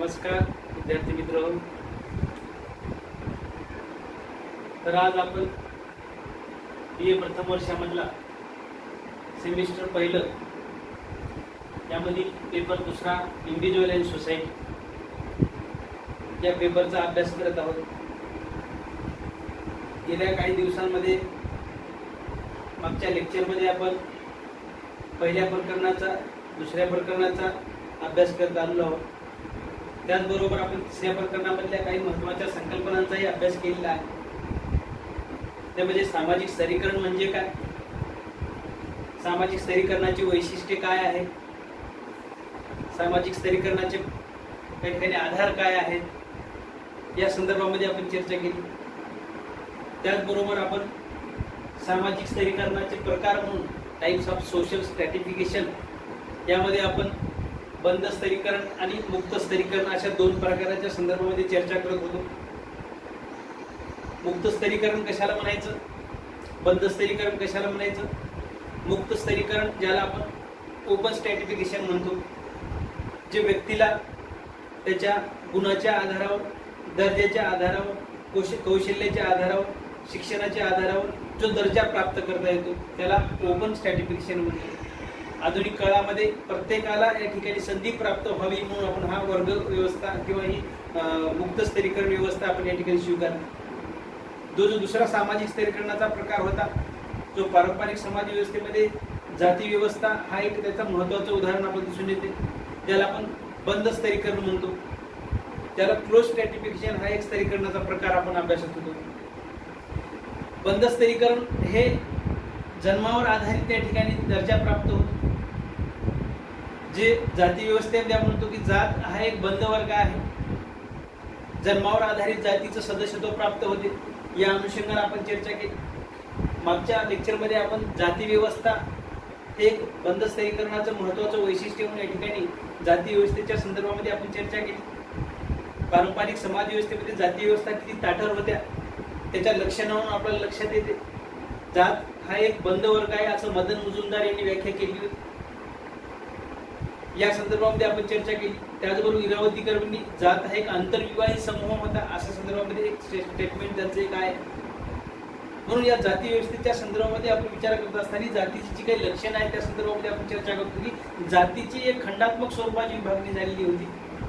नमस्कार विद्यार्थी मित्र. तर आज आपण BA प्रथम वर्षामधला सेमिस्टर पहिलं यामधील पेपर दुसरा इंडिव्हिज्युअल अँड सोसायटी या पेपरचा अभ्यास करत आहोत. गेल्या काही दिवसांमध्ये मागच्या लेक्चरमध्ये आपण पहिल्या प्रकरणाचा दुसऱ्या प्रकरणाचा अभ्यास करत आलेलो आहोत. त्याचबरोबर आपण तिसऱ्या प्रकरणामधल्या काही महत्त्वाच्या संकल्पनांचाही अभ्यास केलेला आहे. त्यामध्ये सामाजिक स्तरीकरण म्हणजे काय, सामाजिक स्तरीकरणाची वैशिष्ट्ये काय आहेत, सामाजिक स्तरीकरणाचे काही ठिकाणी आधार काय आहेत या संदर्भामध्ये आपण चर्चा केली. त्याचबरोबर आपण सामाजिक स्तरीकरणाचे प्रकार म्हणून टाइप्स ऑफ सोशल स्ट्रॅटिफिकेशन यामध्ये आपण बंद स्तरीकरण आणि मुक्त स्तरीकरण अशा दोन प्रकाराच्या संदर्भामध्ये चर्चा करत होतो. मुक्त स्तरीकरण कशाला म्हणायचं, बंद स्तरीकरण कशाला म्हणायचं. मुक्त स्तरीकरण ज्याला आपण ओपन स्ट्रॅटिफिकेशन म्हणतो, जे व्यक्तीला त्याच्या गुणाच्या आधारावर, दर्जाच्या आधारावर, कौशल्याच्या आधारावर, शिक्षणाच्या आधारावर जो दर्जा प्राप्त करता येतो त्याला ओपन स्ट्रॅटिफिकेशन म्हणतो. आधुनिक काळामध्ये प्रत्येकाला या ठिकाणी संधी प्राप्त व्हावी म्हणून आपण हा वर्ग व्यवस्था किंवा ही मुक्त स्तरीकरण व्यवस्था आपण या ठिकाणी स्वीकारली. जो दुसरा सामाजिक स्तरीकरणाचा प्रकार होता, जो पारंपरिक समाज व्यवस्थेमध्ये जाती व्यवस्था हा एक त्याचा महत्त्वाचं उदाहरण आपण दिसून येते, ज्याला आपण बंद स्तरीकरण म्हणतो. त्याला क्लोज स्ट्रॅटिफिकेशन हा एक स्तरीकरणाचा प्रकार आपण अभ्यासत होतो. बंद स्तरीकरण हे जन्मावर आधारित त्या ठिकाणी दर्जा प्राप्त होतो. जे जाती व्यवस्थेमध्ये आपण म्हणतो की जात हा एक बंद वर्ग आहे, जन्मावर आधारित जातीचं सदस्यत्व प्राप्त होते. या अनुषंगाने आपण चर्चा केली. मागच्या लेक्चरमध्ये आपण जाती व्यवस्था हे एक बंद स्तरीकरणाचं महत्त्वाचं वैशिष्ट्य म्हणून या ठिकाणी जाती व्यवस्थेच्या संदर्भामध्ये आपण चर्चा केली. पारंपरिक समाज व्यवस्थेमध्ये जाती व्यवस्था किती ताठर होत्या त्याच्या लक्षणावरून आपल्याला लक्षात येते. जात हा एक बंद वर्ग आहे असं मदन मुजुमदार यांनी व्याख्या केली होती. या संदर्भामध्ये आपण चर्चा केली. त्याचबरोबर इरावती कर्वेंनी जात हा एक आंतरविवाही समूह होता अशा संदर्भामध्ये एक स्टेटमेंट त्यांचं एक आहे. म्हणून या जाती व्यवस्थेच्या संदर्भामध्ये आपण विचार करत असताना जातीची जी काही लक्षणं आहेत त्या संदर्भामध्ये आपण चर्चा करतो की जातीची एक खंडात्मक स्वरूपाची विभागणी झालेली होती.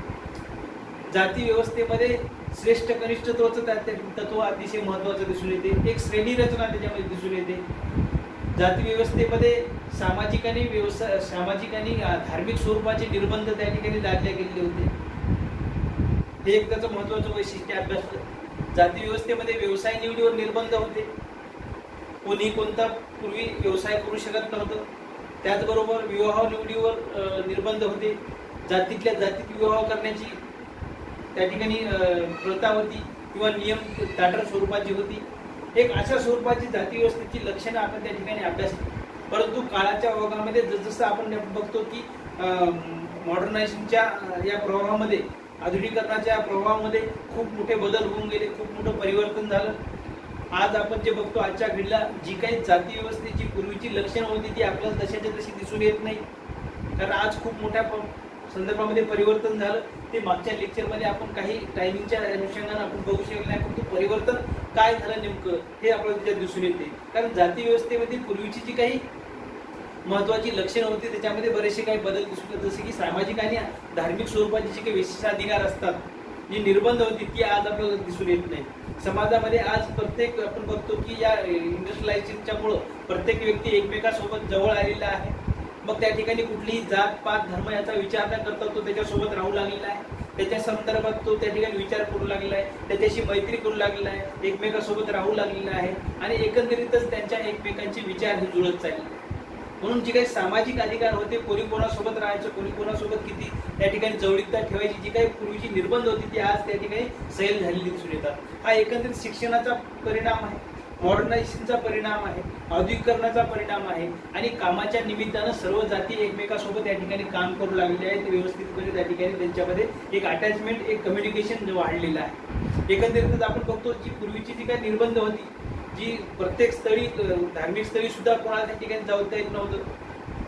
जाती व्यवस्थेमध्ये श्रेष्ठ कनिष्ठत्वाचं तत्व अतिशय महत्त्वाचं दिसून येते. एक श्रेणी रचना त्याच्यामध्ये दिसून येते. जाती व्यवस्थेमध्ये सामाजिक आणि धार्मिक स्वरूपाचे निर्बंध त्या ठिकाणी लादले गेलेले होते. हे एक त्याचं महत्त्वाचं वैशिष्ट्य अभ्यासलं. जाती व्यवस्थेमध्ये व्यवसाय निवडीवर निर्बंध होते. कोणी कोणता पूर्वी व्यवसाय करू शकत नव्हतं. त्याचबरोबर विवाह निवडीवर निर्बंध होते. जातीतल्या जातीत विवाह करण्याची त्या ठिकाणी प्रथा होती किंवा नियम ताठर स्वरूपाची होती. एक अशा स्वरूपाची जाती व्यवस्थेची लक्षणं आपण त्या ठिकाणी अभ्यासली. परंतु काळाच्या ओघामध्ये जसजसं आपण बघतो की मॉडर्नायझेशनच्या या प्रवाहामध्ये, आधुनिकीकरणाच्या प्रवाहामध्ये खूप मोठे बदल होऊन गेले, खूप मोठं परिवर्तन झालं. आज आपण जे बघतो आजच्या घडीला जी काही जाती व्यवस्थेची पूर्वीची लक्षणं होती ती आपल्याला तशाच्या तशी दिसून येत नाही. कारण आज खूप मोठ्या संदर्भामध्ये परिवर्तन झालं. ते मागच्या लेक्चरमध्ये आपण काही टायमिंगच्या अनुषंगाने आपण बघू शकलो नाही, परंतु परिवर्तन काय झालं नेमकं हे आपल्याला त्याच्यात दिसून येते. कारण जाती व्यवस्थेमध्ये पूर्वीची जी काही महत्त्वाची लक्षणं होती त्याच्यामध्ये बरेचसे काही बदल दिसून येतात. जसे की सामाजिक आणि धार्मिक स्वरूपाचे जे काही विशेषाधिकार असतात, जी निर्बंध होती ती आज आपल्याला दिसून येत नाही. समाजामध्ये आज प्रत्येक आपण बघतो की या इंडस्ट्रियलायझेशनच्यामुळं प्रत्येक व्यक्ती एकमेकांसोबत जवळ आलेला आहे. मग त्या ठिकाणी कुठलीही जात पात धर्म याचा विचार न करता तो त्याच्यासोबत राहू लागलेला आहे. त्याच्या संदर्भात तो त्या ठिकाणी विचार करू लागलेला आहे, त्याच्याशी मैत्री करू लागलेला आहे, एकमेकांसोबत राहू लागलेला आहे आणि एकंदरीतच त्यांच्या एकमेकांचे विचार हे जुळत चालले. म्हणून जे काही सामाजिक अधिकार होते, कोणी कोणासोबत राहायचं, कोणी कोणासोबत किती त्या ठिकाणी जवळीकता ठेवायची, जी काही पूर्वीची निर्बंध होती ती आज त्या ठिकाणी सैल झालेली दिसून येतात. हा एकंदरीत शिक्षणाचा परिणाम आहे, मॉडर्नायझेशनचा परिणाम आहे, औद्योगिकरणाचा परिणाम आहे आणि कामाच्या निमित्तानं सर्व जाती एकमेकांसोबत या ठिकाणी काम करू लागलेले आहेत. व्यवस्थितपणे त्या ठिकाणी त्यांच्यामध्ये एक अटॅचमेंट, एक कम्युनिकेशन वाढलेलं आहे. एकंदरीतच आपण बघतो की पूर्वीची जी काही निर्बंध होती, जी प्रत्येक स्थळी, धार्मिक स्थळी सुद्धा कोणाला त्या ठिकाणी जाऊ येत नव्हतं.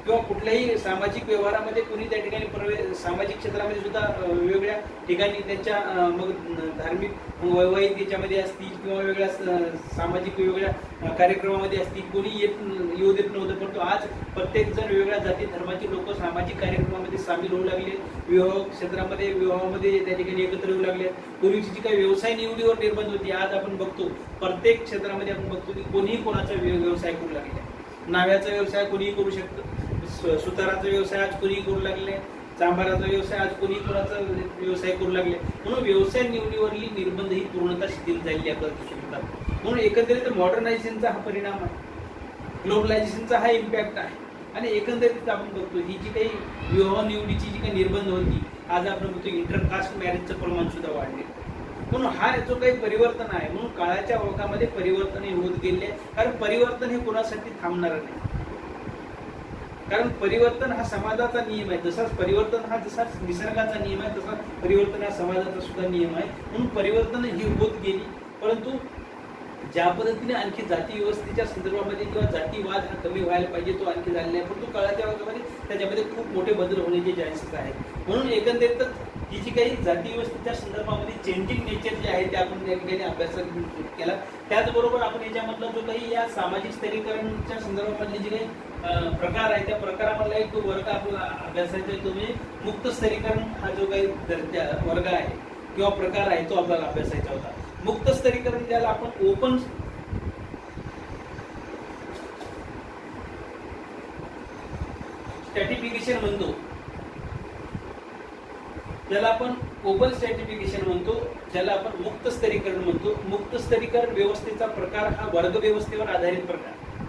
किंवा कुठल्याही सामाजिक व्यवहारामध्ये कोणी त्या ठिकाणी सामाजिक क्षेत्रामध्ये सुद्धा वेगवेगळ्या ठिकाणी त्यांच्या मग धार्मिक वैवाहिक याच्यामध्ये असतील किंवा वेगळ्या सामाजिक वेगवेगळ्या कार्यक्रमामध्ये असतील कोणी येऊ देत नव्हतं, परंतु आज प्रत्येक जण वेगवेगळ्या जाती धर्माचे लोक सामाजिक कार्यक्रमामध्ये सामील होऊ लागले, विवाह क्षेत्रामध्ये विवाहामध्ये त्या ठिकाणी एकत्र येऊ लागले. पूर्वीची जी काही व्यवसाय निवडीवर निर्बंध होती, आज आपण बघतो प्रत्येक क्षेत्रामध्ये आपण बघतो की कोणीही कोणाचा व्यवसाय करू लागले. नाव्याचा व्यवसाय कोणीही करू शकतं, सुताराचा व्यवसाय आज कोणीही करू लागले, चांभाराचा व्यवसाय आज कोणी कोणाचा व्यवसाय करू लागले. म्हणून व्यवसाय निवडीवरली निर्बंध ही पूर्णतः शिथिल झालेली आपल्याला दिसून येतात. म्हणून एकंदरीत मॉडर्नायझेशनचा हा परिणाम आहे, ग्लोबलायझेशनचा हा इम्पॅक्ट आहे. आणि एकंदरीत आपण बघतो ही जी काही विवाह निवडीची जी काही निर्बंध होती, आज आपण बघतो इंटरकास्ट मॅरेजचं प्रमाण सुद्धा वाढले. म्हणून हा जो काही परिवर्तन आहे, म्हणून काळाच्या ओघामध्ये परिवर्तन होत गेले. कारण परिवर्तन हे कोणासाठी थांबणार नाही, कारण परिवर्तन हा समाजाचा नियम आहे. जसा परिवर्तन हा जसा निसर्गाचा नियम आहे, तसा परिवर्तन हा समाजाचा सुद्धा नियम आहे. म्हणून परिवर्तन ही होत गेली, परंतु ज्या पद्धतीने आणखी जाती व्यवस्थेच्या संदर्भामध्ये किंवा जातीवाद हा कमी व्हायला पाहिजे तो आणखी झालेला आहे, परंतु काळाच्या ओघामध्ये त्याच्यामध्ये खूप मोठे बदल होण्याचे चान्सेस आहेत. म्हणून एकंदरीतच ही जी काही जाती व्यवस्थेच्या संदर्भामध्ये चेंजिंग नेचर जे आहे ते आपण या ठिकाणी अभ्यास केला. त्याचबरोबर आपण याच्यामधला जो काही या सामाजिक स्तरीकरणाच्या संदर्भामधले जे काही प्रकार आहे त्या प्रकारामधला एक वर्ग आपल्याला अभ्यासायचा आहे, तो म्हणजे मुक्त स्तरीकरण हा जो काही वर्ग आहे किंवा प्रकार आहे तो आपल्याला अभ्यासायचा होता. मुक्त स्तरीकरण ज्याला आपण ओपन स्ट्रॅटिफिकेशन म्हणतो, ज्याला आपण ओपन स्ट्रॅटिफिकेशन म्हणतो, ज्याला आपण मुक्त स्तरीकरण म्हणतो. मुक्त स्तरीकरण व्यवस्थेचा प्रकार हा वर्ग व्यवस्थेवर आधारित प्रकार.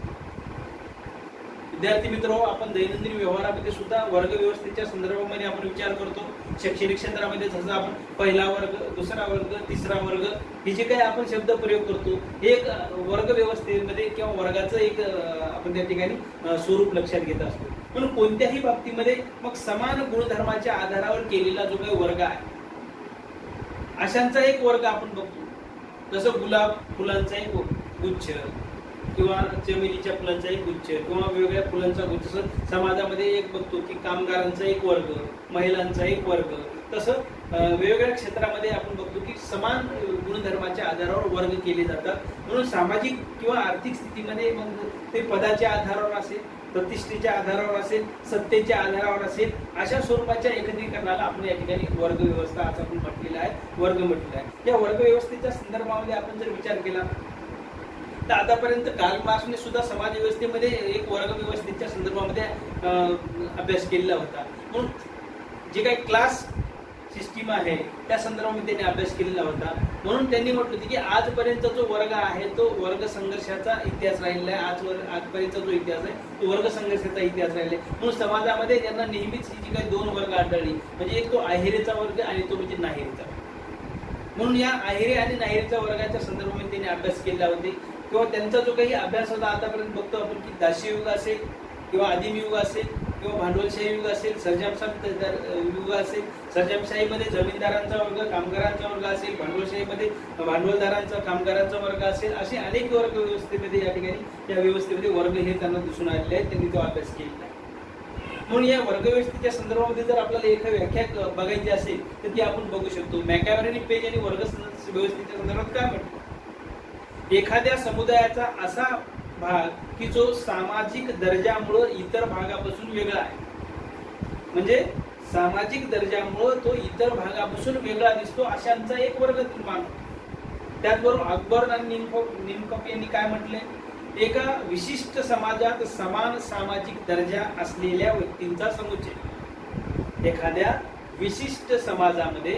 विद्यार्थी मित्र, आपण दैनंदिन व्यवहारामध्ये सुद्धा वर्ग व्यवस्थेच्या संदर्भामध्ये आपण विचार करतो. शैक्षणिक क्षेत्रामध्ये जसं आपण पहिला वर्ग, दुसरा वर्ग, तिसरा वर्ग हे जे काही आपण शब्द प्रयोग करतो, हे एक वर्ग व्यवस्थेमध्ये किंवा वर्गाचं एक आपण त्या ठिकाणी स्वरूप लक्षात घेत असतो. म्हणून कोणत्याही बाबतीमध्ये मग समान गुणधर्माच्या आधारावर केलेला जो काही वर्ग आहे अशांचा एक वर्ग आपण बघतो. जसं गुलाब फुलांचा एक गुच्छ किंवा चमेलीच्या फुलांचा एक गुच्छ किंवा वेगवेगळ्या फुलांचा गुच्छ. समाजामध्ये एक बघतो की कामगारांचा एक वर्ग, महिलांचा एक वर्ग. तसं वेगवेगळ्या क्षेत्रामध्ये आपण बघतो की समान गुणधर्माच्या आधारावर वर्ग केले जातात. म्हणून सामाजिक किंवा आर्थिक स्थितीमध्ये मग ते पदाच्या आधारावर असेल, प्रतिष्ठेच्या आधारावर असेल, सत्तेच्या आधारावर असेल, अशा स्वरूपाच्या एकत्रीकरणाला आपण या ठिकाणी वर्ग व्यवस्था असं आपण म्हटलेलं आहे, वर्ग म्हटलेला आहे. या वर्ग व्यवस्थेच्या संदर्भामध्ये आपण जर विचार केला तर आतापर्यंत कार्ल मार्क्सने सुद्धा समाज व्यवस्थेमध्ये एक वर्ग व्यवस्थेच्या संदर्भामध्ये अभ्यास केलेला होता. म्हणून जे काही क्लास सिस्टीम आहे त्या संदर्भामध्ये त्यांनी अभ्यास केलेला होता. म्हणून त्यांनी म्हटलं होतं की आजपर्यंत जो वर्ग आहे तो वर्ग संघर्षाचा इतिहास राहिलेला आहे. आजपर्यंतचा जो इतिहास आहे तो वर्ग संघर्षाचा इतिहास राहिला आहे. म्हणून समाजामध्ये त्यांना नेहमीच ही जी काही दोन वर्ग आढळली, म्हणजे एक तो आहेरेचा वर्ग आणि तो म्हणजे नाहेरीचा वर्ग. म्हणून या आहेरे आणि नाहेरीच्या वर्गाच्या संदर्भामध्ये त्यांनी अभ्यास केला होते किंवा त्यांचा जो काही अभ्यास होता. आतापर्यंत बघतो आपण की दास्ययुग असेल किंवा आदिम युग असेल किंवा भांडवलशाही युग असेल, सर्जनशाही युग असेल. सर्जनशाहीमध्ये जमीनदारांचा वर्ग, कामगारांचा वर्ग असेल, भांडवलशाहीमध्ये भांडवलदारांचा, कामगारांचा वर्ग असेल, असे अनेक वर्ग व्यवस्थेमध्ये या ठिकाणी या व्यवस्थेमध्ये वर्ग हे त्यांना दिसून आलेले आहेत. त्यांनी तो अभ्यास केलेला आहे. म्हणून या वर्ग व्यवस्थेच्या संदर्भामध्ये जर आपल्याला एखादी व्याख्या बघायची असेल तर ती आपण बघू शकतो. मॅकॅव्हरनी पेज आणि वर्ग व्यवस्थेच्या संदर्भात काय म्हणतो? एखाद्या समुदायाचा असा भाग की जो सामाजिक दर्जामुळे इतर भागापासून वेगळा आहे, म्हणजे सामाजिक दर्जामुळे तो इतर भागापासून वेगळा दिसतो, अशांचा एक वर्ग निर्माण होतो. त्याचबरोबर अकबर आणि निमकप यांनी काय म्हटले? एका विशिष्ट समाजात समान सामाजिक दर्जा असलेल्या व्यक्तींचा समुच्चय. एखाद्या विशिष्ट समाजामध्ये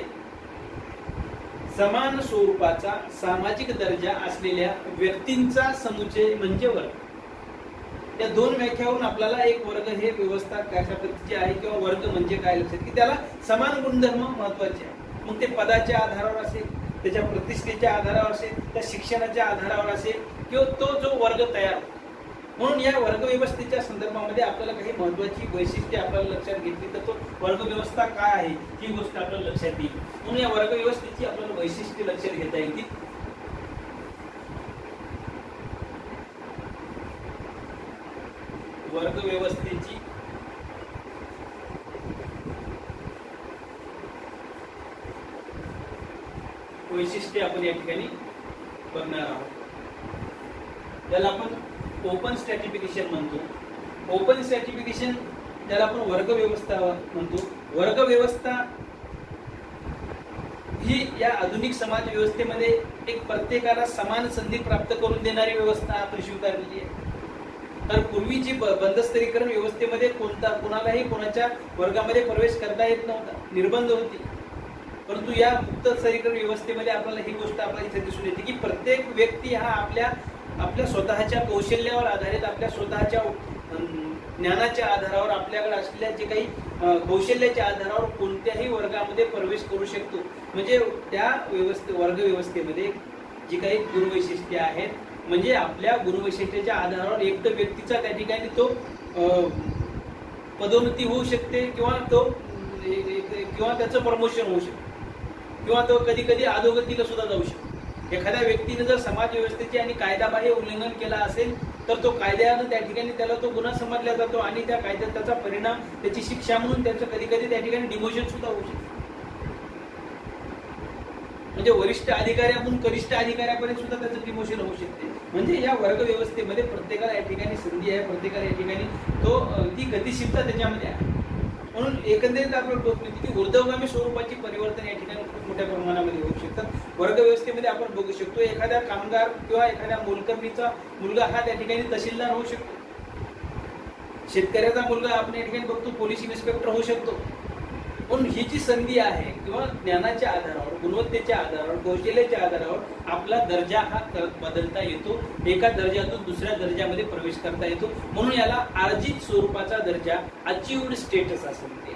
समान स्वरूपाचा सामाजिक दर्जा असलेल्या व्यक्तींचा समुच्चय म्हणजे वर्ग. या दोन व्याख्यावरून आपल्याला एक वर्ग हे व्यवस्था कशा पद्धतीची आहे किंवा वर्ग म्हणजे काय लक्षात की त्याला समान गुणधर्म महत्वाचे आहे. मग ते पदाच्या आधारावर असेल, त्याच्या प्रतिष्ठेच्या आधारावर असेल, त्या शिक्षणाच्या आधारावर असेल किंवा तो जो वर्ग तयार होतो. म्हणून या वर्ग व्यवस्थेच्या संदर्भामध्ये आपल्याला काही महत्वाची वैशिष्ट्ये आपल्याला लक्षात घेतली तर तो वर्ग व्यवस्था काय आहे ही गोष्ट आपल्याला लक्षात येईल. म्हणून या वर्ग व्यवस्थेची आपल्याला वैशिष्ट्ये लक्षात घेता येतील. वर्ग व्यवस्थेची वैशिष्ट्ये आपण या ठिकाणी बघणार आहोत. त्याला आपण ओपन स्ट्रॅटिफिकेशन म्हणतो. ओपन स्ट्रॅटिफिकेशन त्याला आपण वर्ग व्यवस्था म्हणतो. वर्ग व्यवस्था ही या आधुनिक समाज व्यवस्थेमध्ये एक प्रत्येकाला समान संधी प्राप्त करून देणारी व्यवस्था आपण स्वीकारलेली आहे. तर पूर्वीची बंदस्तरीकरण व्यवस्थेमध्ये कोणालाही कोणाच्या वर्गामध्ये प्रवेश करता येत नव्हता, निर्बंध होती. परंतु या मुक्त स्तरीकरण व्यवस्थेमध्ये आपल्याला ही गोष्ट आपल्याला इथे दिसून येते की प्रत्येक व्यक्ती हा आपल्या स्वतःच्या कौशल्यावर आधारित, आपल्या स्वतःच्या ज्ञानाच्या आधारावर, आपल्याकडे असलेल्या जे काही कौशल्याच्या आधारावर कोणत्याही वर्गामध्ये प्रवेश करू शकतो. म्हणजे त्या वर्ग व्यवस्थेमध्ये जी काही गुणवैशिष्ट्ये आहेत, म्हणजे आपल्या गुणवैशिष्ट्याच्या आधारावर एक तर व्यक्तीचा त्या ठिकाणी तो पदोन्नती होऊ शकते किंवा त्याचं प्रमोशन होऊ शकते किंवा तो कधी कधी अधोगतीला सुद्धा जाऊ शकतो. एखाद्या व्यक्तीने जर समाज व्यवस्थेचे आणि कायदाबाह्य उल्लंघन केला असेल तर तो कायद्यानं त्या ठिकाणी त्याला तो गुन्हा समजला जातो आणि त्या कायद्यात त्याचा परिणाम, त्याची शिक्षा म्हणून त्याचं कधी कधी त्या ठिकाणी डिमोशन सुद्धा होऊ शकते. म्हणजे वरिष्ठ अधिकाऱ्याकडून कनिष्ठ अधिकाऱ्यापर्यंत सुद्धा त्याचं डिमोशन होऊ शकते. म्हणजे या वर्ग व्यवस्थेमध्ये प्रत्येकाला या ठिकाणी संधी आहे, प्रत्येकाला या ठिकाणी ती गतिशीलता त्याच्यामध्ये आहे. म्हणून एकंदरीत आपण बघतो की ऊर्ध्वगामी स्वरूपाची परिवर्तन या ठिकाणी खूप मोठ्या प्रमाणामध्ये होऊ शकतात. वर्ग व्यवस्थेमध्ये आपण बघू शकतो एखाद्या कामगार किंवा एखाद्या मोलकरणीचा मुलगा हा त्या ठिकाणी तहसीलदार होऊ शकतो. शेतकऱ्याचा मुलगा आपण या ठिकाणी बघतो पोलीस इन्स्पेक्टर होऊ शकतो. म्हणून ही जी संधी आहे किंवा ज्ञानाच्या आधारावर, गुणवत्तेच्या आधारावर, कौशल्याच्या आधारावर आपला दर्जा हा बदलता येतो. एका दर्जातून दुसऱ्या दर्जामध्ये प्रवेश करता येतो. म्हणून याला अर्जित स्वरूपाचा दर्जा, अचीव्ड स्टेटस असं म्हणते.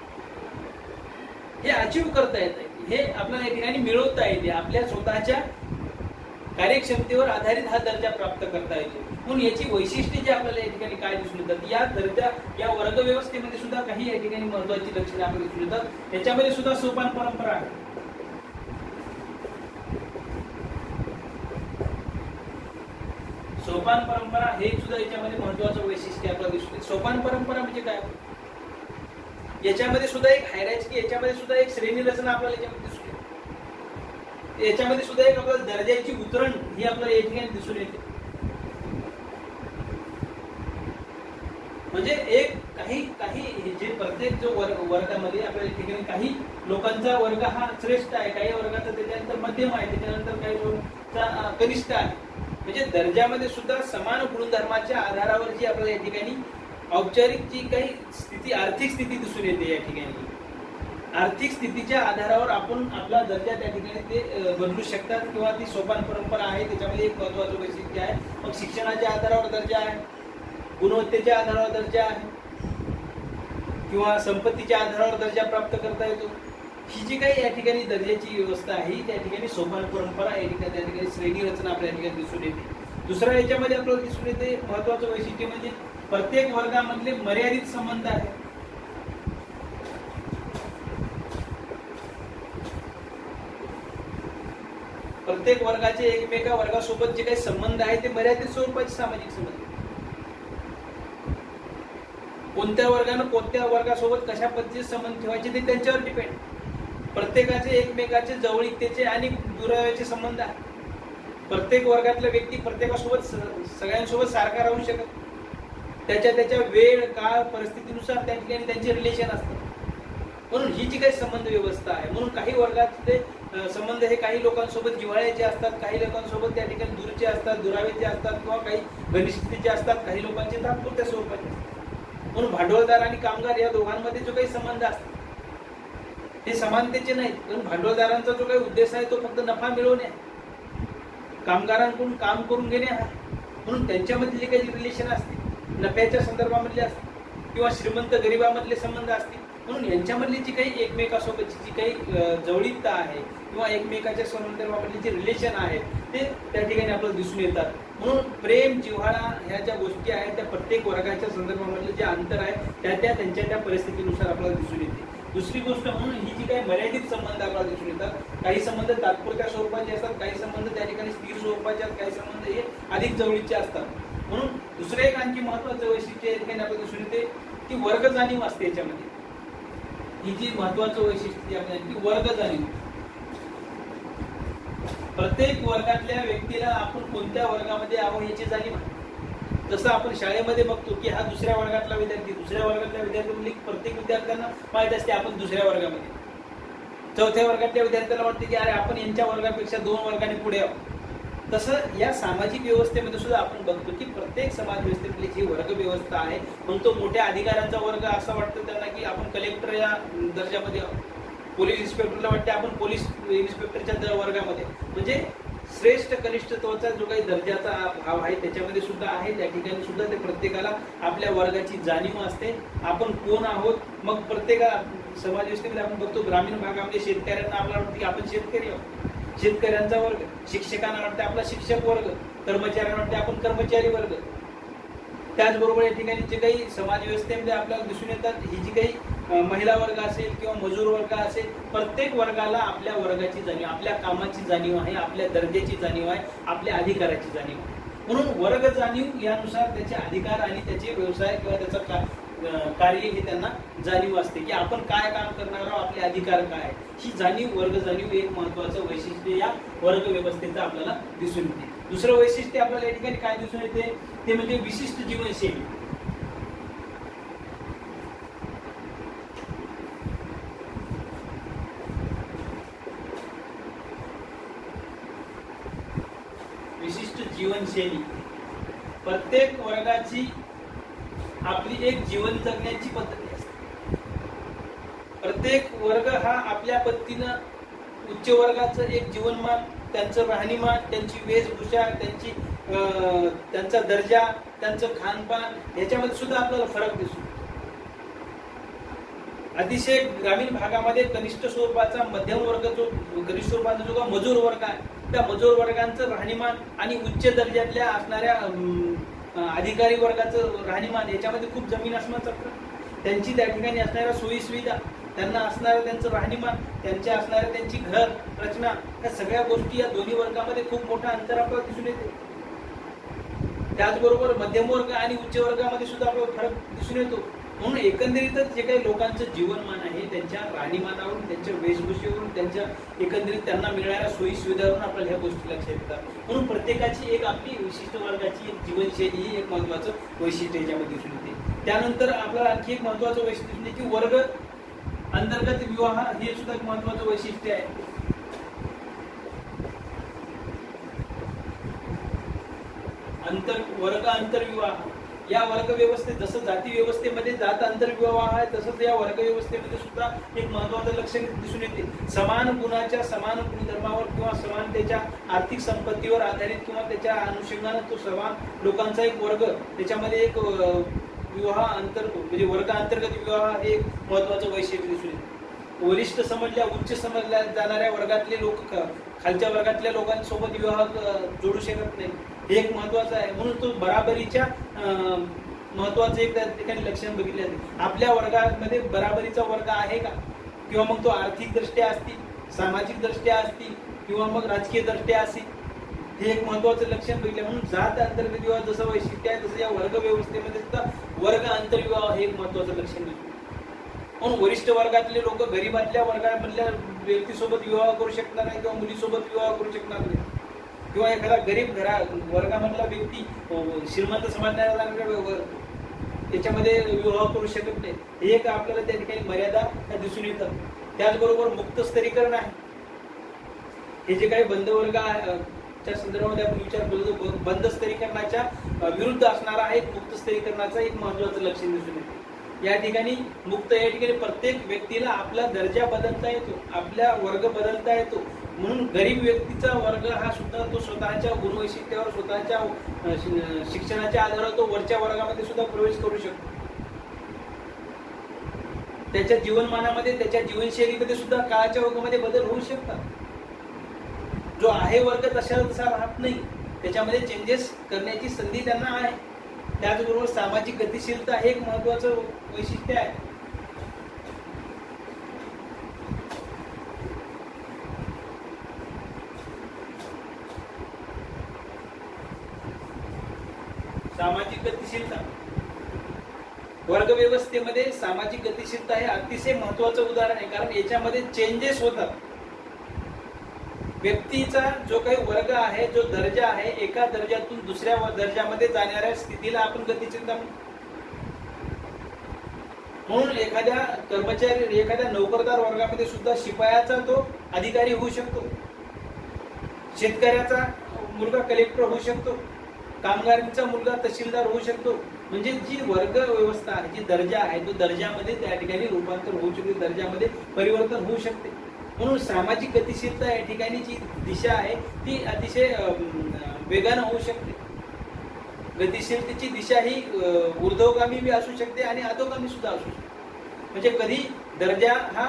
हे अचीव्ह करता येते, हे आपल्याला या ठिकाणी मिळवता येते. आपल्या स्वतःच्या कार्यक्षमतेवर आधारित हा दर्जा प्राप्त करता येतो. म्हणून याची वैशिष्ट्ये जी आपल्याला या ठिकाणी काय दिसून येतात, या वर्ग व्यवस्थेमध्ये सुद्धा काही या ठिकाणी महत्वाची लक्षणे आपल्याला दिसून येतात. त्याच्यामध्ये सुद्धा सोपान परंपरा आहे. सोपान परंपरा हे सुद्धा याच्यामध्ये महत्वाचं वैशिष्ट्य आपल्याला दिसून येते. सोपान परंपरा म्हणजे काय? याच्यामध्ये सुद्धा एक हायरार्की, याच्यामध्ये सुद्धा एक श्रेणी रचना आपल्याला याच्यामध्ये दिसून येते. याच्यामध्ये सुद्धा एक आपल्याला दर्जाची उतरण ही आपल्याला या ठिकाणी दिसून येते. म्हणजे एक काही जे प्रत्येक जो वर्गामध्ये आपल्या ठिकाणी काही लोकांचा वर्ग हा श्रेष्ठ आहे, काही वर्गाचा त्याच्यानंतर मध्यम आहे, त्याच्यानंतर काही लोकांचा कनिष्ठ आहे. म्हणजे दर्जामध्ये सुद्धा समान गुणधर्माच्या आधारावर जी आपल्याला या ठिकाणी औपचारिक जी काही स्थिती, आर्थिक स्थिती दिसून येते. या ठिकाणी आर्थिक स्थितीच्या आधारावर आपण आपला दर्जा त्या ठिकाणी ते बदलू शकतात किंवा ती सोपान परंपरा आहे. त्याच्यामध्ये एक महत्वाचं वैशिष्ट्य आहे. मग शिक्षणाच्या आधारावर दर्जा आहे, गुणवत्तेच्या आधारावर दर्जा आहे किंवा संपत्तीच्या आधारावर दर्जा प्राप्त करता येतो. ही जी काही या ठिकाणी दर्जाची व्यवस्था आहे त्या ठिकाणी सोपान परंपरा या ठिकाणी त्या ठिकाणी श्रेणी रचना आपल्या ठिकाणी दिसून येते. दुसरा याच्यामध्ये आपल्याला दिसून येते महत्वाचं वैशिष्ट्य म्हणजे प्रत्येक वर्गामधले मर्यादित संबंध आहे. प्रत्येक वर्गाचे एकमेका वर्गासोबत जे काही संबंध आहे ते मर्यादित स्वरूपाचे सामाजिक संबंध. कोणत्या वर्गानं कोणत्या वर्गासोबत कशा पद्धतीचे संबंध ठेवायचे ते त्यांच्यावर डिपेंड. प्रत्येकाचे एकमेकाचे जवळीकतेचे आणि दुराव्याचे संबंध आहे. प्रत्येक वर्गातला व्यक्ती प्रत्येकासोबत सगळ्यांसोबत सारखा राहू शकत. त्याच्या वेळ, काळ, परिस्थितीनुसार त्या ठिकाणी त्यांचे रिलेशन असतात. म्हणून ही जी काही संबंध व्यवस्था आहे, म्हणून काही वर्गातले संबंध हे काही लोकांसोबत जिव्हाळ्याचे असतात, काही लोकांसोबत त्या ठिकाणी दूरचे असतात, दुरावेचे असतात किंवा काही घनिष्ठतेचे असतात, काही लोकांचे तात्पुरत्या स्वरूपाचे असतात. म्हणून भांडवलदार आणि कामगार या दोघांमध्ये जो काही संबंध असतात हे समानतेचे नाहीत. पण भांडवलदारांचा जो काही उद्देश आहे तो फक्त नफा मिळवणे आहे, कामगारांकडून काम करून घेणे आहे. म्हणून त्यांच्यामध्ये जे काही रिलेशन असते नफ्याच्या संदर्भामधले असतील किंवा श्रीमंत गरिबामधले संबंध असतील. म्हणून यांच्यामधली जी काही एकमेकासोबतची जी काही जवळीकता आहे किंवा एकमेकाच्या संदर्भामधले जे रिलेशन आहेत ते त्या ठिकाणी आपल्याला दिसून येतात. म्हणून प्रेम, जिव्हाळा ह्या ज्या गोष्टी आहेत त्या प्रत्येक वर्गाच्या संदर्भामधले जे अंतर आहे त्यांच्या त्या परिस्थितीनुसार आपल्याला दिसून येते. दुसरी गोष्ट म्हणून ही जी काही मर्यादित संबंध आपल्याला दिसून येतात. काही संबंध तात्पुरत्या स्वरूपाचे असतात, काही संबंध त्या ठिकाणी स्थिर स्वरूपाचे असतात, काही संबंध हे अधिक जवळीचे असतात. म्हणून दुसरं एक आणखी महत्वाचं वैशिष्ट्य या ठिकाणी आपल्याला दिसून येते की वर्ग जाणीव असते. याच्यामध्ये ही जी महत्वाचं वैशिष्ट्य आपल्याला की वर्ग जाणीव. प्रत्येक वर्गातल्या व्यक्तीला आपण कोणत्या वर्गामध्ये आहोत याची जाणीव आहे. जसं आपण शाळेमध्ये बघतो की हा दुसऱ्या वर्गातला विद्यार्थी, दुसऱ्या वर्गातल्या विद्यार्थी म्हणजे प्रत्येक विद्यार्थ्यांना माहित असते आपण दुसऱ्या वर्गामध्ये. चौथ्या वर्गातल्या विद्यार्थ्याला वाटते की अरे आपण यांच्या वर्गापेक्षा 2 वर्गाने पुढे आहोत. तसं या सामाजिक व्यवस्थेमध्ये सुद्धा आपण बघतो की प्रत्येक समाज व्यवस्थेतली जी वर्ग व्यवस्था आहे, मग तो मोठ्या अधिकाऱ्यांचा वर्ग असं वाटतं त्यांना की आपण कलेक्टर या दर्जामध्ये आहोत, पोलीस इन्स्पेक्टरला वाटते आपण पोलीस इन्स्पेक्टरच्या वर्गामध्ये. म्हणजे श्रेष्ठ कनिष्ठत्वाचा जो काही दर्जाचा भाव आहे त्याच्यामध्ये सुद्धा आहे. त्या ठिकाणी सुद्धा ते प्रत्येकाला आपल्या वर्गाची जाणीव असते, आपण कोण आहोत. मग प्रत्येका समाज व्यवस्थेमध्ये आपण बघतो ग्रामीण भागामध्ये शेतकऱ्यांना आपल्याला वाटतं की आपण शेतकरी आहोत, शेतकऱ्यांचा वर्ग. शिक्षकांना वाटते आपला शिक्षक वर्ग, कर्मचाऱ्यांना वाटते आपण कर्मचारी वर्ग. त्याचबरोबर या ठिकाणी जे काही समाज व्यवस्थेमध्ये आपल्याला दिसून येतात, ही जी काही महिला वर्ग असेल किंवा मजूर वर्ग असेल, प्रत्येक वर्गाला आपल्या वर्गाची जाणीव, आपल्या कामाची जाणीव आहे, आपल्या दर्जाची जाणीव आहे, आपल्या अधिकाराची जाणीव आहे. म्हणून वर्ग जाणीव यानुसार त्याचे अधिकार आणि त्याचे व्यवसाय किंवा त्याचा कार्य हे त्यांना जाणीव असते की आपण काय काम करणार आहोत, आपले अधिकार काय आहे. ही जाणीव, वर्ग जाणीव एक महत्वाचं वैशिष्ट्य या वर्ग व्यवस्थेचं आपल्याला दिसून येते. दुसरं वैशिष्ट्य आपल्याला या ठिकाणी काय दिसून येते ते म्हणजे विशिष्ट जीवनशैली. विशिष्ट जीवनशैली. प्रत्येक वर्गाची आपली एक जीवन जगण्याची पद्धती असते. प्रत्येक वर्ग हा आपल्या पद्धतीनं उच्च वर्गाचं एक जीवनमान, त्यांचं राहणीमान, त्यांची वेशभूषा, त्यांचा दर्जा, त्यांचं खानपान याच्यामध्ये सुद्धा आपल्याला फरक दिसतो. अतिशय ग्रामीण भागामध्ये कनिष्ठ स्वरूपाचा मध्यम वर्ग, जो कनिष्ठ स्वरूपाचा जो मजूर वर्ग आहे, त्या मजूर वर्गांचं राहणीमान आणि उच्च दर्जातल्या असणाऱ्या अधिकारी वर्गाचं राहणीमान याच्यामध्ये खूप जमीन आसमानचा फरक. त्यांची त्या ठिकाणी असणाऱ्या सोयी सुविधा, त्यांना असणारं त्यांचं राहणीमान, त्यांच्या असणाऱ्या त्यांची घर रचना, या सगळ्या गोष्टी या दोन्ही वर्गामध्ये खूप मोठा अंतर आपल्याला दिसून येते. त्याचबरोबर मध्यम वर्ग आणि उच्च वर्गामध्ये सुद्धा आपल्याला फरक दिसून येतो. म्हणून एकंदरीतच जे काही लोकांचं जीवनमान आहे, त्यांच्या राहणीमानावरून, त्यांच्या वेशभूषेवरून, त्यांच्या एकंदरीत त्यांना मिळणाऱ्या सोयी सुविधावरून आपल्याला ह्या गोष्टी लक्षात येतात. म्हणून प्रत्येकाची एक आपली विशिष्ट वर्गाची एक जीवनशैली ही एक महत्वाचं वैशिष्ट्य याच्यामध्ये दिसून येते. त्यानंतर आपल्याला आणखी एक महत्वाचं वैशिष्ट्य म्हणजे की वर्ग अंतर्गत विवाह हे सुद्धा एक महत्वाचं वैशिष्ट्य आहे. वर्ग आंतरविवाह. या वर्ग व्यवस्थेत जसं जाती व्यवस्थेमध्ये जात आंतरविवाह आहे, तसंच या वर्ग व्यवस्थेमध्ये सुद्धा एक महत्वाचं लक्षण दिसून येते. समान गुणाच्या, समान गुणधर्मावर किंवा समानतेच्या आर्थिक संपत्तीवर आधारित किंवा त्याच्या अनुषंगाने तो समान लोकांचा एक वर्ग, त्याच्यामध्ये एक विवाह म्हणजे वर्ग अंतर्गत विवाह हे एक महत्वाचं वैशिष्ट्य दिसून येते. वरिष्ठ समजल्या, उच्च समजल्या जाणाऱ्या वर्गातले लोक खालच्या वर्गातल्या लोकांसोबत विवाह जोडू शकत नाही, हे एक महत्वाचं आहे. म्हणून तो बराबरीच्या महत्वाचं एक त्या ठिकाणी लक्षण बघितले जाते. आपल्या वर्गामध्ये बराबरीचा वर्ग आहे का, किंवा मग तो आर्थिक दृष्ट्या असतील, सामाजिक दृष्ट्या असतील किंवा मग राजकीय दृष्ट्या असतील, हे एक महत्वाचं लक्षण बघितलं. म्हणून जात अंतर्गत विवाह जसं वैशिष्ट्य आहे, तसं या वर्ग व्यवस्थेमध्ये सुद्धा वर्ग आंतरविवाह हे एक महत्वाचं लक्षण दिसतं. म्हणून वरिष्ठ वर्गातले लोक गरीबातल्या वर्गामधल्या व्यक्तीसोबत विवाह करू शकणार नाही किंवा मुलीसोबत विवाह करू शकणार नाही, किंवा एखादा गरीब वर्गामधला व्यक्ती श्रीमंत समजण्याला त्याच्यामध्ये विवाह करू शकत नाही. हे एक आपल्याला त्या ठिकाणी मर्यादा दिसून येतात. त्याचबरोबर मुक्त स्तरीकरण आहे. हे जे काही बंद वर्ग च्या संदर्भामध्ये आपण विचार करतो, बंद स्तरीकरणाच्या विरुद्ध असणारा एक मुक्त स्तरीकरणाचा एक महत्वाचं लक्षण दिसून येते. या ठिकाणी या ठिकाणी प्रत्येक व्यक्तीला आपला दर्जा बदलता येतो, आपला वर्ग बदलता येतो. म्हणून गरीब व्यक्तीचा वर्ग हा सुद्धा तो स्वतःच्या गुणवैशिष्ट्यावर, स्वतःच्या शिक्षणाच्या आधारावर तो वरच्या वर्गामध्ये सुद्धा प्रवेश करू शकतो. त्याच्या जीवनमानामध्ये, त्याच्या जीवनशैलीमध्ये सुद्धा काळाच्या वर्गामध्ये बदल होऊ शकतात. जो आहे वर्ग तसा राहत नाही, त्याच्यामध्ये चेंजेस करण्याची संधी त्यांना आहे. त्याचबरोबर सामाजिक गतिशीलता हे एक महत्वाचं वैशिष्ट्य आहे. सामाजिक गतिशीलता वर्ग व्यवस्थेमध्ये सामाजिक गतिशीलता हे अतिशय महत्वाचं उदाहरण आहे, कारण याच्यामध्ये चेंजेस होतात. व्यक्तीचा जो काही वर्ग आहे, जो दर्जा आहे, एका दर्जातून दुसऱ्या दर्जामध्ये जाणाऱ्या स्थितीला आपण गतिशीलता म्हणतो. म्हणून एखाद्या कर्मचारी, एखाद्या नोकरदार वर्गामध्ये सुद्धा शिपायाचा तो अधिकारी होऊ शकतो, शेतकऱ्याचा मुलगा कलेक्टर होऊ शकतो, कामगारांचा मुलगा तहसीलदार होऊ शकतो. म्हणजे जी वर्ग व्यवस्था आहे, जी दर्जा आहे, तो दर्जामध्ये त्या ठिकाणी रूपांतर होऊ शकते, दर्जामध्ये परिवर्तन होऊ शकते. म्हणून सामाजिक गतिशीलता या ठिकाणी जी दिशा आहे ती अतिशय वेगानं होऊ शकते. गतिशीलतेची दिशा ही ऊर्ध्वगामी बी असू शकते आणि अधोगामी सुद्धा असू शकते. म्हणजे कधी दर्जा हा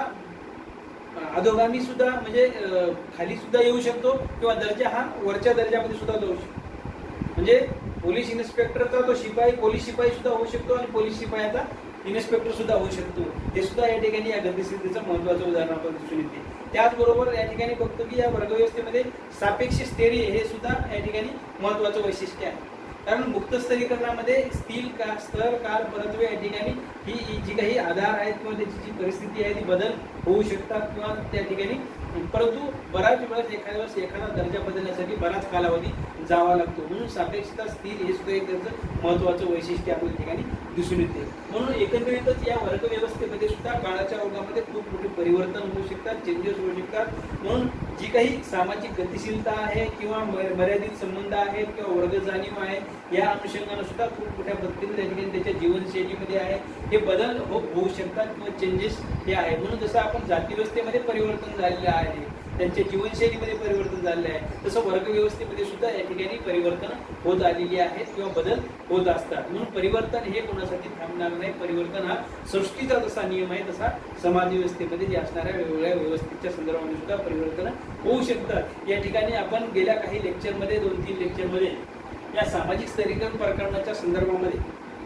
अधोगामी सुद्धा म्हणजे खाली सुद्धा येऊ शकतो किंवा दर्जा हा वरच्या दर्जामध्ये सुद्धा जाऊ शकतो. म्हणजे पोलीस इन्स्पेक्टरचा तो शिपाई पोलीस शिपाई सुद्धा होऊ शकतो आणि पोलीस शिपायाचा इन्स्पेक्टर सुद्धा होऊ शकतो. हे सुद्धा या ठिकाणी या गतिशीलतेचं महत्त्वाचं उदाहरण आपण दिसून येते. त्याचबरोबर या ठिकाणी बघतो की या वर्गव्यवस्थेमध्ये सापेक्ष स्थैर्य हे सुद्धा या ठिकाणी महत्त्वाचं वैशिष्ट्य आहे. कारण मुक्त स्तरीकरणामध्ये स्तर काल परत्व या ठिकाणी ही जी काही आधार आहेत किंवा त्याची जी परिस्थिती आहे ती बदल होऊ शकतात किंवा त्या ठिकाणी, परंतु बऱ्याच वेळेस एखाद्या वेळेस एखादा दर्जा बदलण्यासाठी बराच कालावधी जावा लागतो. म्हणून सापेक्षता स्थिर हे सुद्धा एक त्याचं महत्त्वाचं वैशिष्ट्य आपल्या ठिकाणी दिसून येते. म्हणून एकंदरीतच या वर्ग व्यवस्थेमध्ये सुद्धा काळाच्या ओघामध्ये खूप मोठे परिवर्तन होऊ शकतात, चेंजेस होऊ शकतात. म्हणून जी काही सामाजिक गतिशीलता आहे किंवा मर्यादित संबंध आहेत किंवा वर्ग जाणीव आहे, या अनुषंगाने सुद्धा खूप मोठ्या पद्धतीने त्या ठिकाणी त्याच्या जीवनशैलीमध्ये आहे हे बदल होऊ शकतात किंवा चेंजेस हे आहे. म्हणून जसं आपण जातीव्यवस्थेमध्ये परिवर्तन झालेलं आहे, त्यांच्या जीवनशैलीमध्ये परिवर्तन झालेलं आहे, तसं वर्ग व्यवस्थेमध्ये सुद्धा या ठिकाणी परिवर्तन होत आलेली आहेत किंवा बदल होत असतात. म्हणून परिवर्तन हे कोणासाठी थांबणार नाही. परिवर्तन हा सृष्टीचा जसा नियम आहे तसा समाज व्यवस्थेमध्ये जे असणाऱ्या वेगवेगळ्या व्यवस्थेच्या संदर्भामध्ये सुद्धा परिवर्तन होऊ शकतात. या ठिकाणी आपण गेल्या काही लेक्चरमध्ये 2-3 लेक्चरमध्ये या सामाजिक स्तरीकरण प्रकरणाच्या संदर्भामध्ये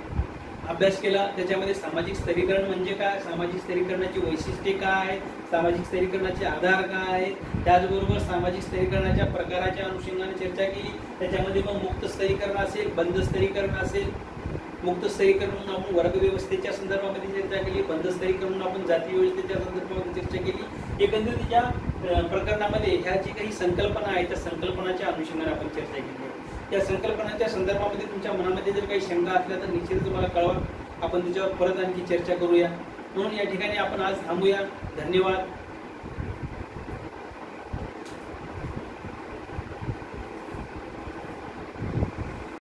अभ्यास केला. त्याच्यामध्ये सामाजिक स्तरीकरण म्हणजे काय, सामाजिक स्तरीकरणाची वैशिष्ट्ये काय आहेत, सामाजिक स्तरीकरणाचे आधार काय आहेत, त्याचबरोबर सामाजिक स्तरीकरणाच्या प्रकाराच्या अनुषंगाने चर्चा केली. त्याच्यामध्ये मग मुक्त स्तरीकरण असेल, बंद स्तरीकरण असेल. मुक्त स्तरीकरण म्हणून आपण वर्ग व्यवस्थेच्या संदर्भामध्ये चर्चा केली, बंद स्तरीकरण म्हणून आपण जाती व्यवस्थेच्या संदर्भामध्ये चर्चा केली. एकंदरीत या प्रकरणामध्ये ह्या जी काही संकल्पना आहेत त्या संकल्पनाच्या अनुषंगाने आपण चर्चा केली. त्या संकल्पनांच्या संदर्भामध्ये तुमच्या मनामध्ये जर काही शंका असल्या तर निश्चित तुम्हाला कळवा, आपण त्याच्यावर परत आणखी चर्चा करूया. म्हणून या ठिकाणी आपण आज थांबूया. धन्यवाद.